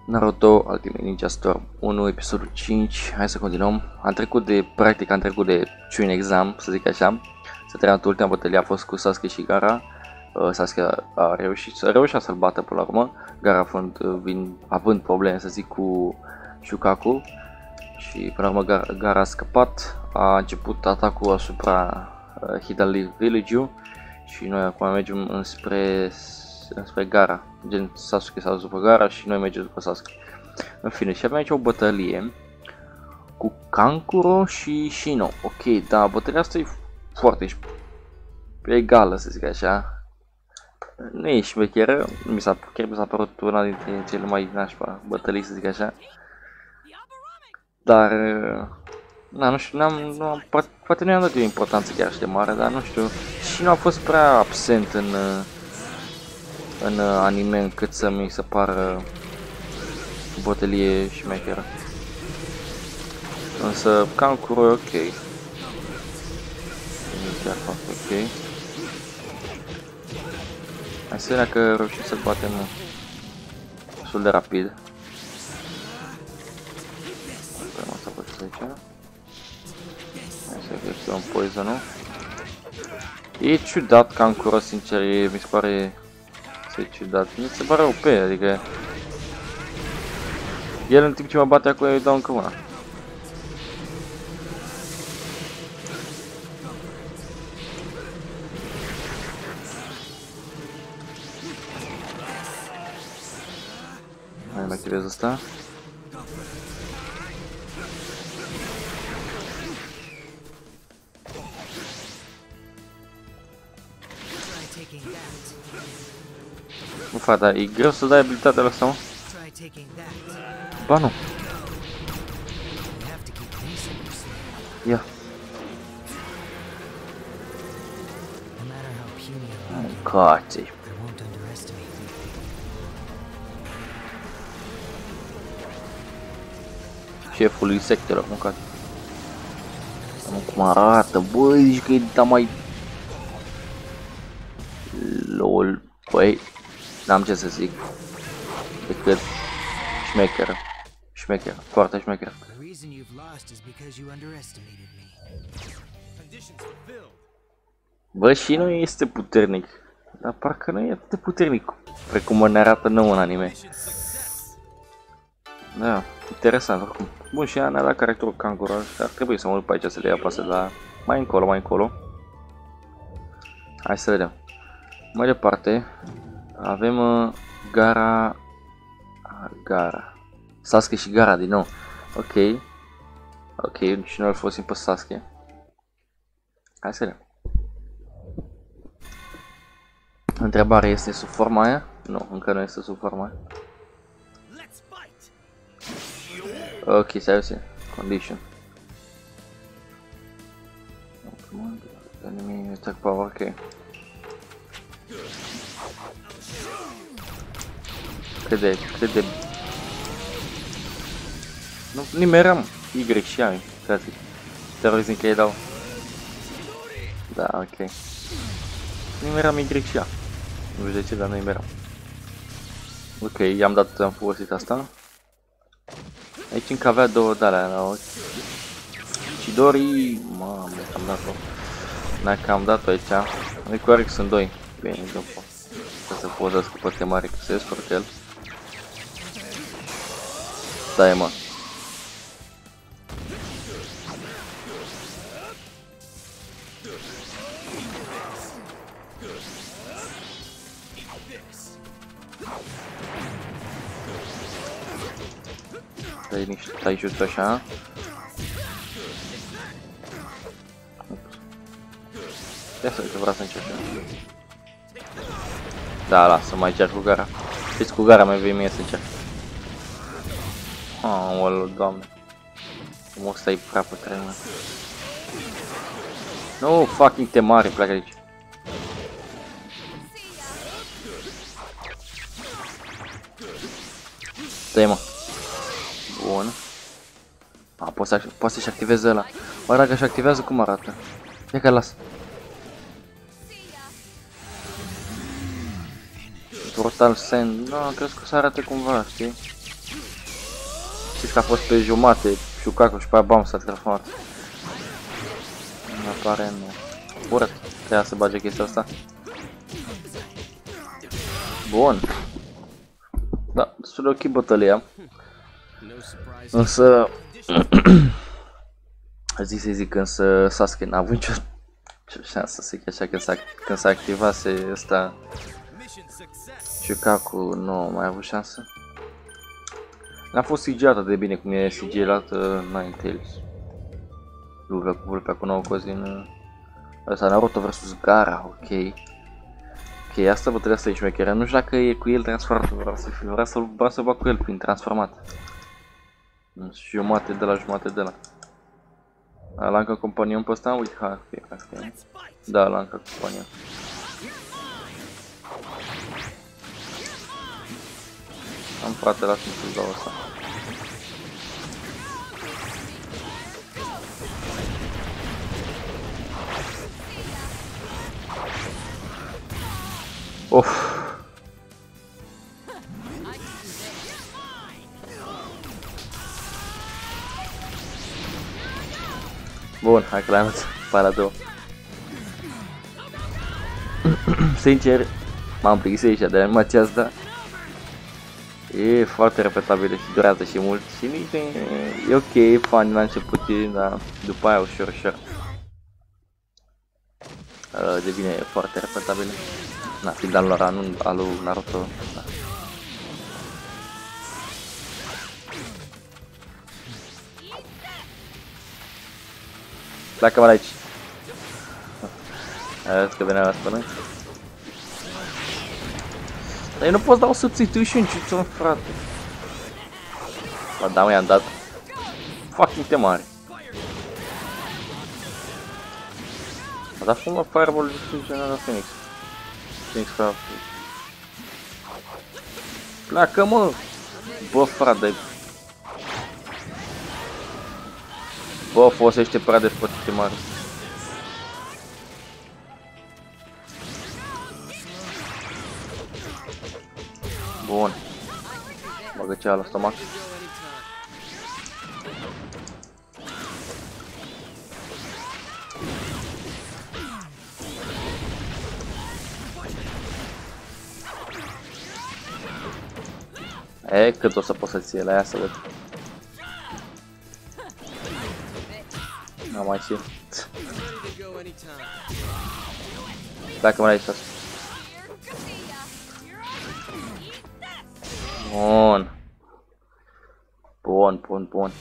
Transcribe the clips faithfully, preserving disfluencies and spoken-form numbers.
Naruto Ultimate Ninja Storm unu, episodul cinci, hai să continuăm. Am trecut de, practic am trecut de Chunin exam, să zic așa. S-a terminat ultima bătălie, a fost cu Sasuke și Gaara. Uh, Sasuke a reușit, a reușit să-l bată până la urmă, Gaara având, vin, având probleme, să zic, cu Shukaku. Și până la urmă Gaara, Gaara a scăpat, a început atacul asupra uh, Hidden Village-ul. Și noi acum mergem înspre, înspre Gaara, gen Sasuke s-a dus după Gaara și noi mergem după Sasuke. În fine, și avem aici o bătălie cu Kankuro și Shino. Ok, da, bătălia asta e foarte egală, să zic așa. Nu e șmecheră, mi s-a, chiar mi s-a părut una dintre cele mai nașpa bătălii, să zic așa. Dar, na, nu știu, n-am, nu am, poate, poate nu i-am dat eu importanță chiar așa de mare, dar nu știu. Și nu a fost prea absent în, în anime încât să mi se pară bătălie șmecheră. Însă Kankuro e ok. Chiar foarte ok. Hai să vedem că reușim să-l batem destul de rapid. Putem să facem aici. Hai să găsim poison-ul. E ciudat Kankuro, sincer, e, mi se pare să e ciudat. Mi se pare O P, adică el în timp ce mă bate acolo, eu îi dau încă una. Hai, mai activez asta. Nu, fata, e greu să dai abilitatea asta, mă? Ba nu. Ia. Cațe. Șeful insectelor, mâncat. Cum arată, băi, zici că e da mai... Lol, băi, n-am ce să zic decât șmecheră, șmecheră, foarte șmecheră. Bă, și nu este puternic, dar parcă nu e atât de puternic precum ne arată nou în anime. Da, interesant oricum. Bun, și ne-a dat caracterul Kankuro, ar trebui să mă uit pe aici să le ia pasă, dar mai încolo, mai încolo. Hai să vedem. Mai departe, avem uh, Gaara, Gaara, Sasuke și Gaara din nou. Ok, ok, și noi îl folosim pe Sasuke. Hai să vedem. Întrebarea este sub forma aia? Nu, încă nu este sub forma aia. Ok, stai puțin. Condition. Enemy attack power, ok. Cât de, cât de... Nu, nimeram Y și A, frate. Terorism că îi dau. Da, ok. Nimeram Y și A. Nu știu de ce, dar nu nimeram. Ok, i-am dat, am folosit asta. Aici încă avea două de-alea la ochi. Chidori, mamă, am dat-o. Dacă am dat-o aici, nu-i corect, sunt doi. Bine, după. Ca să pozez cu păte mare, că se descurcă el. Stai, mă. Stai niște, stai just așa. Ia să uite, vreau să încep. Da, lasă, mai încerc cu Gaara. Știți, cu Gaara mai vei mie să încerc. Aoleu, doamne. Cum stai prea pe trenă. Nu, fucking te mare, pleacă aici. Stai, mă. Bun. A, poate să-și activeze ăla. Bă, dacă își activează, cum arată? Ia că las. Total Sand. Nu, am crezut că să arate cumva, știi? Știți că a fost pe jumate, Shukaku și pe aia bam s-a transformat. Aparent nu. Urât, trebuia să bage chestia asta. Bun. Da, destul de ok bătălia. Însă... Zic să zic, însă Sasuke n-a avut nicio șansă să zic așa, când s-a, când s-a activase ăsta Shukaku, nu mai a avut șansă. N-a fost C G atât de bine cum e C G-lat uh, Ninetales. Lupta cu vulpea cu nouă cozi din... Ăsta, Naruto versus Gaara, ok. Ok, asta bătălia asta e șmecheră, nu știu dacă e cu el transformat, vreau să fiu, vreau să-l vreau să bag cu el prin transformat. Jumate de la jumate de la. L-am încă companion pe ăsta? Uite, hai, fie, hai, fie. Da, l-am încă companion. Am frate la cum să-l dau ăsta. Of. Bun, hai că l-am luat pe la două. Sincer, m-am plictisit aici de animația asta. E foarte repetabilă și durează și mult și nici e ok, e funny la început, dar după aia ușor, ușor uh, devine foarte repetabilă. Na, fiind al lor anul, al lui Naruto, da. Pleacă-mă de aici. Arăți că venea la spănă. Dar eu nu pot da o substitution, ce-ți-o, frate? Ba da, mă, i-am dat. Fucking te mare. A dat fumă Fireball și General Phoenix. Phoenix Craft. Pleacă, mă! Bă, frate. Bă, folosește prea despătite mare. Bun. Bagă cea la stomac. E, cât o să poți să ție la ea să văd. N-am mai ție. Dacă mă aici. Bun. Bun, bun, bun.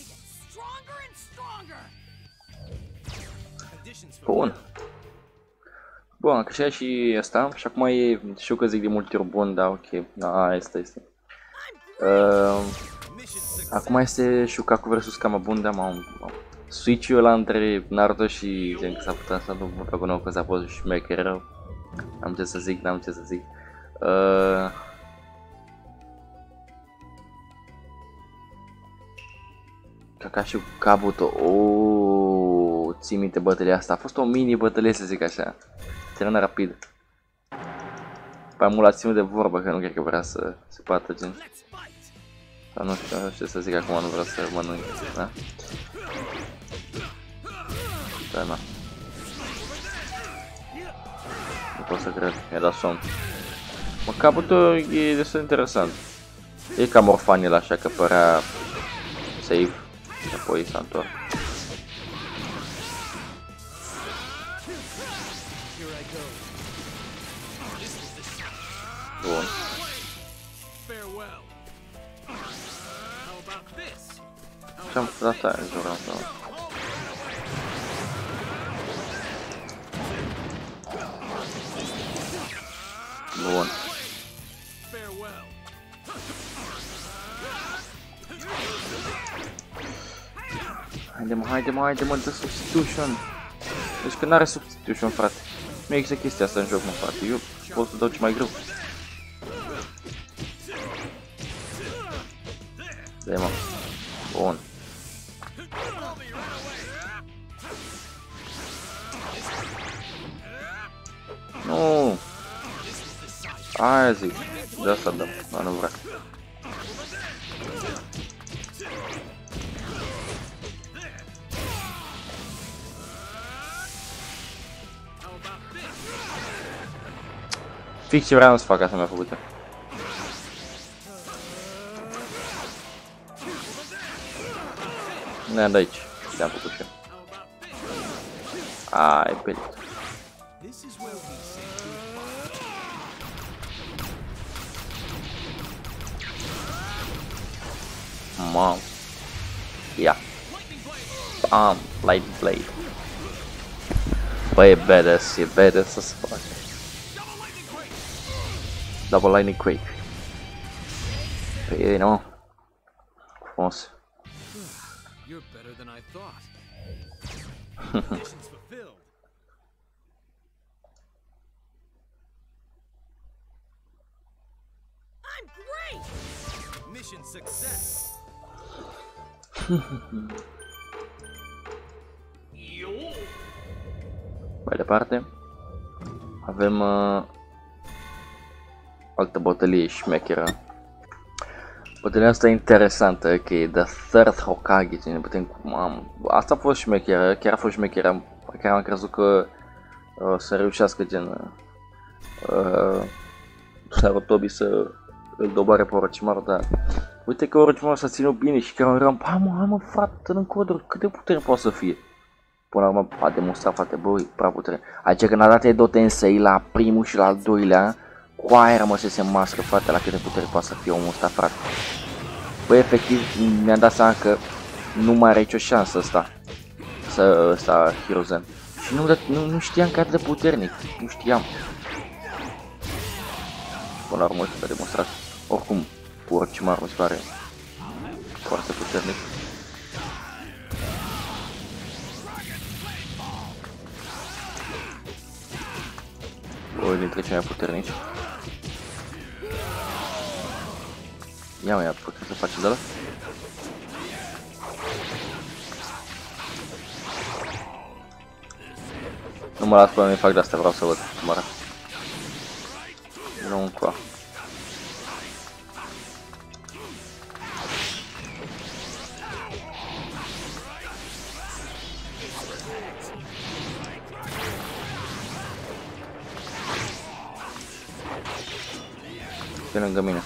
Bun. Bun, că și și asta. Și acum e, știu că zic de multe ori bun, da, ok. Da, asta este. Uh, acum este Shukaku versus Kamabun, da, m-am... Switch-ul ăla între Naruto și gen că s-a putut să nu mă fac un nou că s-a fost șmecher rău. Am ce să zic, n-am ce să zic. Uh, Kakashi Kabuto, ooo, ții minte bătălia asta, a fost o mini bătălie să zic așa. Termină rapid. Păi mult la ținut de vorbă că nu cred că vrea să se bată gen. Sau nu știu, nu știu ce să zic acum, nu vreau să mănânc, da? Da, na. Nu pot să cred, mi-a dat somn. Mă, Kabuto e destul de interesant. E cam orfanil așa că părea safe și apoi s-a întors. Bun. Ce-am dat aia în jurul ăsta? Bun. Haide-mă, haide-mă, haide-mă, dă substitution. Deci că n-are substitution, frate. Nu există chestia asta în joc, mă, frate. Eu pot să dau ce mai greu. Dă-i, mă. Bun. Nu. Aia zic. De asta dăm. Dar nu vrea. Fix ce vreau să fac, asta mi-a făcut. Ne-am de aici. Le-am făcut și eu. Ai, perit. Mam. Ia. Bam. Lightning Blade. Băi, e badass, e badass să se facă. Double Lightning Quake. Pe ei, nu? Frumos. You're better than I thought. Mission's fulfilled. I'm great. Mission success. Mai departe avem uh, altă bătălie șmecheră. Bătălia asta e interesantă, ok, The Third Hokage, ne putem, am, asta a fost șmecheră, chiar a fost șmecheră, chiar am crezut că uh, să reușească gen uh, Sarutobi să îl doboare pe Orochimaru, dar uite că Orochimaru s-a ținut bine și chiar eram, hai mă, hai mă frate, în coduri, cât de putere poate să fie? Până la urmă a demonstrat foarte, băi, prea putere. Adică când a dat Edo Tensei la primul și la al doilea, cu aia rămăsese în mască, frate, la cât de putere poate să fie omul ăsta, frate. Băi, efectiv, mi-am dat seama că nu mai are nicio șansă ăsta, să ăsta Hiruzen. Și nu, nu, nu știam că atât de puternic, nu știam. Până la urmă s-a demonstrat. Oricum, cu Orochimaru mi se pare foarte puternic. Unul dintre cei mai puternici. Ia mă, ia, putem să facem de ăla? Nu mă las până nu-i fac de-astea, vreau să văd cum arată. Nu încoa. Pe lângă mine.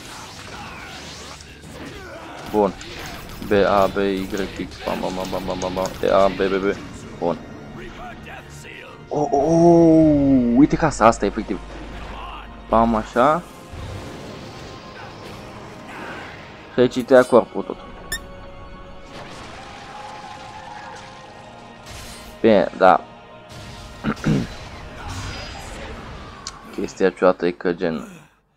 Bun. B, A, B, Y, X, bam, bam, bam, bam, bam, bam, E, A, B, B, B. Bun. Oh, oh, oh, uite casa asta, efectiv. Bam, așa. Și aici tăia corpul tot. Bine, da. Chestia ciudată e că gen...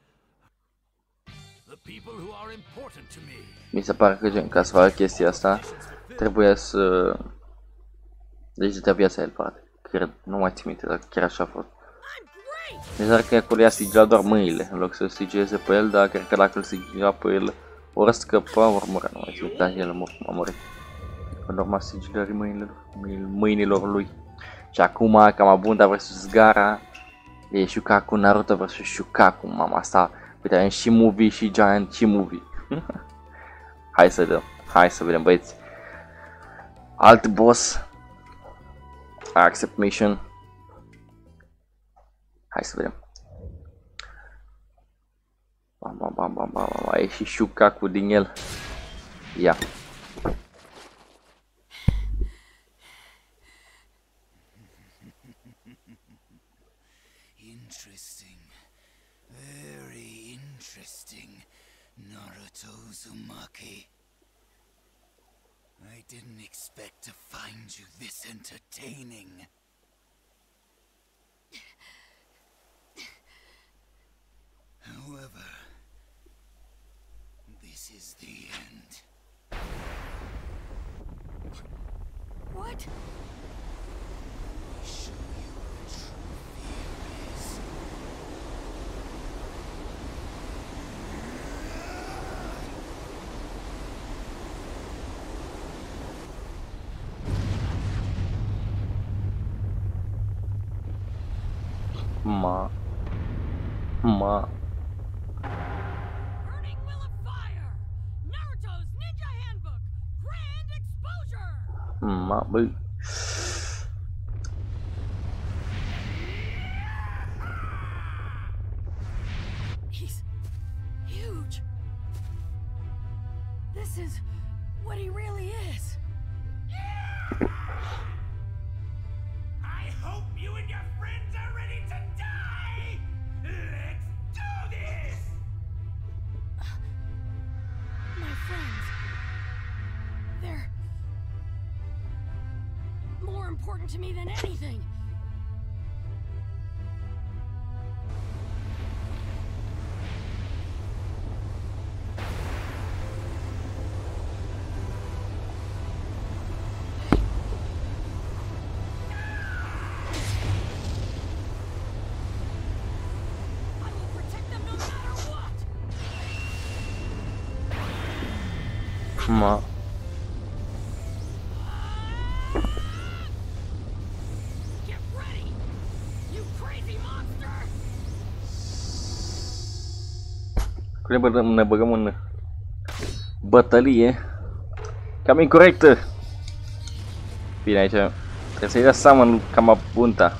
Mi se pare că gen, ca să facă chestia asta, trebuie să... Deci de viața el, frate. Cred, nu mai țin minte, dar chiar așa a fost. Deci dar că acolo i-a sigilat doar mâinile, în loc să sigileze pe el, dar cred că dacă îl sigila pe el, ori scăpa, ori murea, nu mai țin minte, dar el a murit. În urma sigilării mâinilor, mâinilor lui. Și acum, Kamabunta versus Gaara, e Shukaku, Naruto versus Shukaku, mama asta. Uite, avem și movie și Giant și movie. Hai să dăm, hai să vedem, băieți. Alt boss. Accept mission. Hai să vedem. Bam, bam, bam, bam, bam, bam. E și Shukaku din el. Ia. Interesting. Very interesting. Naruto Uzumaki. I didn't expect to find you this entertaining. However, this is the end. What? Show you what true fear is. Ma. Ma. Burning Will of Fire! Naruto's Ninja Handbook! Grand Exposure! Ma, băi. this is what he really is. I hope you and your friends are ready to die! Let's do this! My friends. They're more important to me than anything. I will protect them no matter what. Ma Get ready, you crazy monster! ne băgăm, ne băgăm în bătălie. Cam incorrectă. Bine, aici trebuie să-i dea seama lui Camabunta.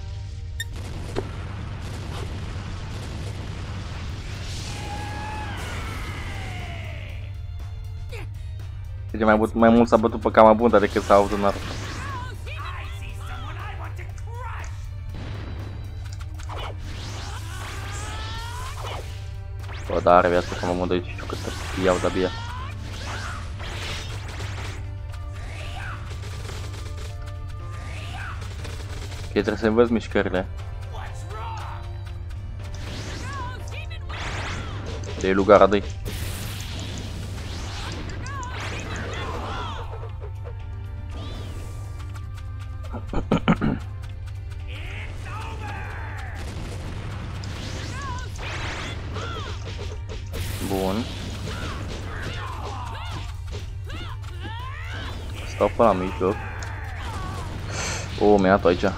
Deci mai, mai mult s-a bătut pe Camabunta decât s-a avut în Naruto. I see someone I want to crush! Bă, dar are viață Camabunta, deci știu că te iau de-abia. Ok, trebuie să învăț mișcările. What's wrong? De lugara dă-i. It's over! Bun. Stau pe la mijloc. O, mi-a dat aici.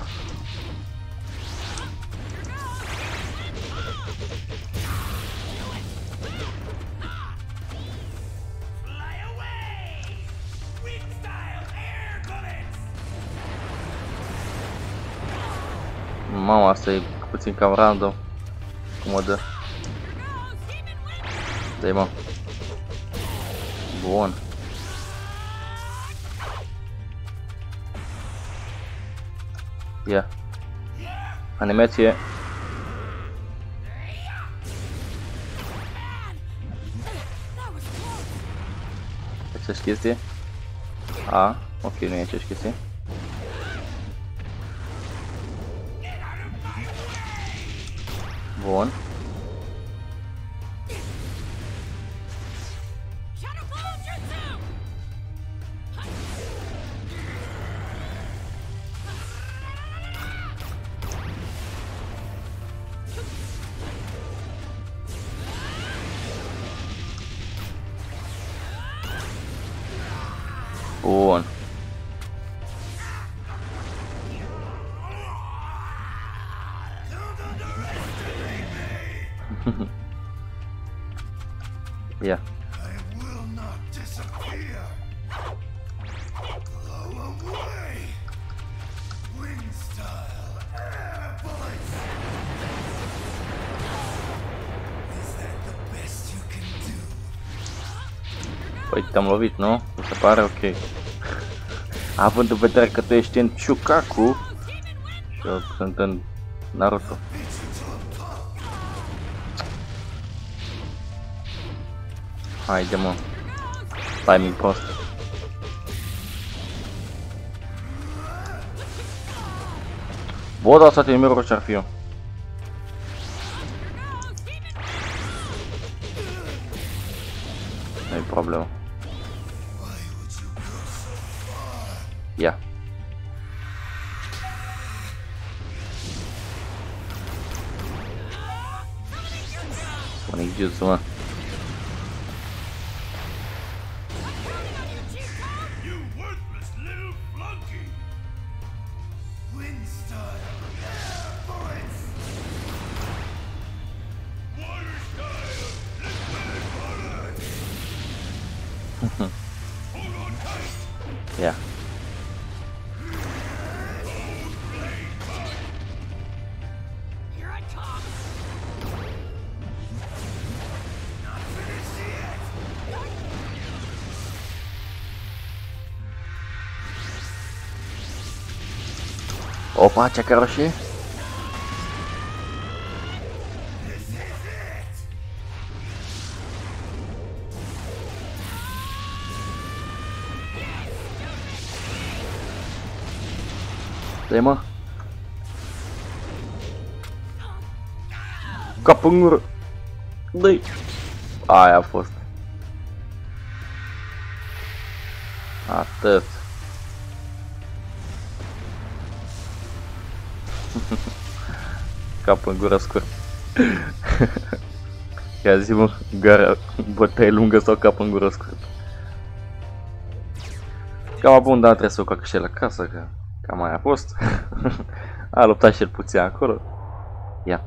Fly away! Wind style air bullets! Mama, asta e puțin cam random. Cum mă dă? Dă-i, mă. Bun. Ia. Animație. Aceeași chestie. A, ok, nu e aceeași chestie. Bun. Shadow Ball Jutsu! Bun. Ia. I will not disappear! Blow away! Wind style air bullets! Is that the best you can do? Păi te-am lovit, nu? Mi se pare ok. Având în vedere că tu ești în Chukaku și eu sunt în Naruto. Haide, mă. Timing prost. Bă, dar asta te miră ce-ar fi eu. Nu-i problemă. Ia. Sonic Jutsu, mă. You worthless little flunky! Wind style air bullets! Water style liquid bullets! Hold on tight! Ia. Here I come! Not finished yet! Opa, cea roșie. Dă-i, mă. Cap în gură. Dă-i. Aia a fost. Atât. Cap în gură scurt. Ia zi, mă, gara, bătaie lungă sau cap în gură scurt? Cam bun, dar trebuie să o cac și la casă, că cam aia a fost. A luptat și el puțin acolo. Ia.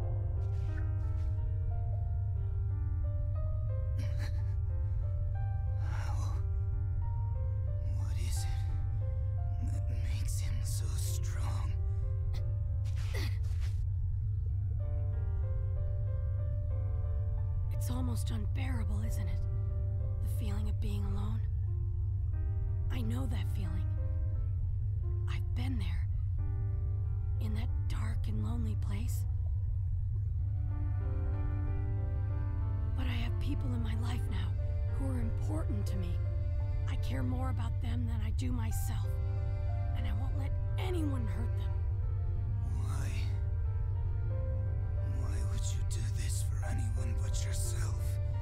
It's almost unbearable, isn't it? The feeling of being alone. I know that feeling. I've been there. In that dark and lonely place. But I have people in my life now who are important to me. I care more about them than I do myself. And I won't let anyone hurt them. Why? Why would you do this for anyone but yourself?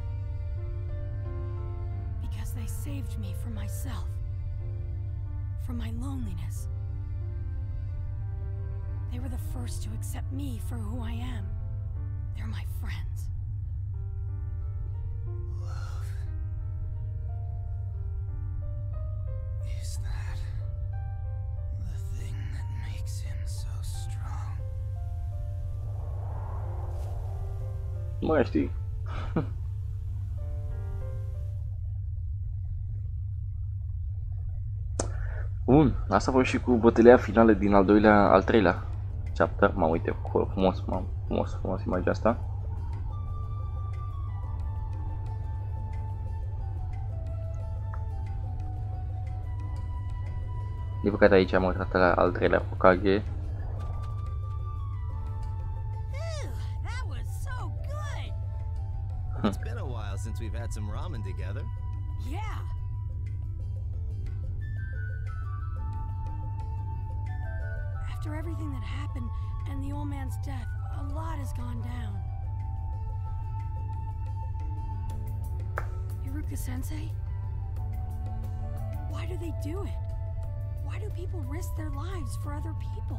Because they saved me from myself. From my loneliness. They were the first to accept me for who I am. They're my friends. Love. Is that the thing that makes him so strong? Nu mai știi. Bun, asta a fost și cu bătălia finală din al doilea, al treilea chapter. Mă uite acolo, frumos, mă, frumos, frumos imaginea asta. Din păcate aici am uitat la al treilea Hokage. Ew, that was so good! It's been a while since we've had some ramen together. Yeah! After everything that happened and the old man's death, a lot has gone down. Iruka-sensei? Why do they do it? Why do people risk their lives for other people?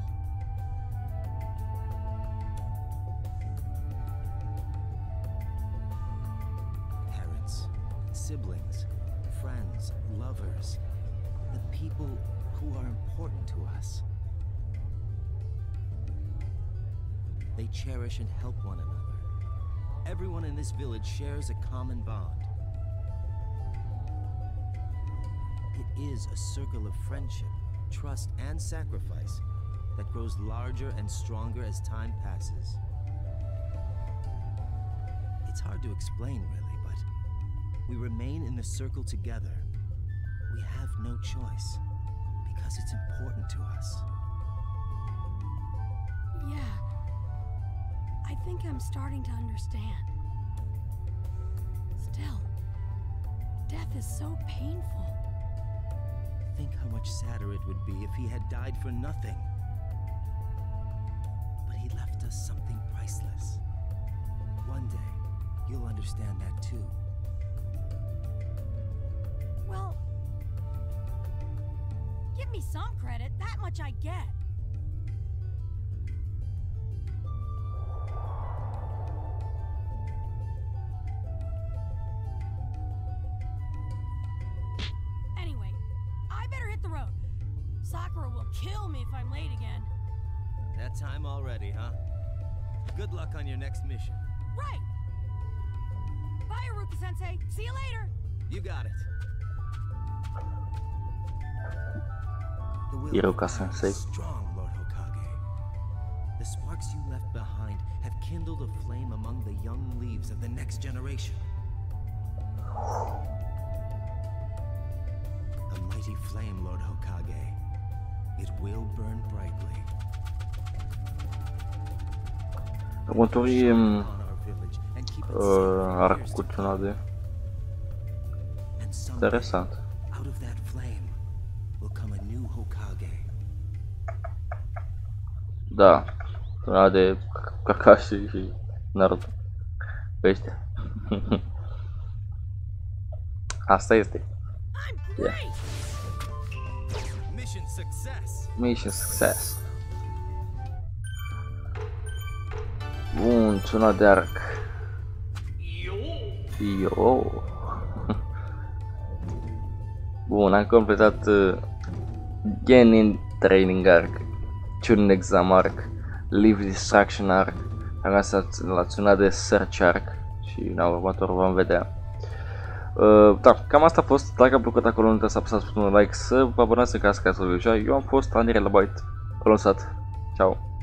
Parents, siblings, friends, lovers, the people who are important to us. They cherish and help one another. Everyone in this village shares a common bond. It is a circle of friendship, trust, and sacrifice that grows larger and stronger as time passes. It's hard to explain, really, but we remain in the circle together. We have no choice, because it's important to us. Yeah. I think I'm starting to understand. Still, death is so painful. Think how much sadder it would be if he had died for nothing. But he left us something priceless. One day, you'll understand that too. Well, give me some credit. That much I get. Anyway, I better hit the road. Sakura will kill me if I'm late again. That time already, huh? Good luck on your next mission. Right! Bye, Iruka-sensei. See you later! You got it. The will Iruka-sensei. is strong, Lord Hokage. The sparks you left behind have kindled a flame among the young leaves of the next generation. A mighty flame, Lord Hokage. It will burn brightly, Următorul e uh, arcul cu Tsunade. Interesant. Out of that flame will come a new Hokage. Da, Tsunade, Kakashi și Naruto. Ăștia. Asta este. Yeah. Mission success. Mission success. Bun, Tsunade arc. Yo. Bun, am completat uh, Genin Training Arc, Chunin Exam Arc, Leave Distraction Arc, am găsit la Tsunade Search Arc și în următorul vom vedea. Uh, da, cam asta a fost. Dacă a plăcut acolo, nu uitați să apăsați butonul like, să vă abonați în caz că ați văzut. Eu am fost Anirel Byte. L-am lăsat. Ciao.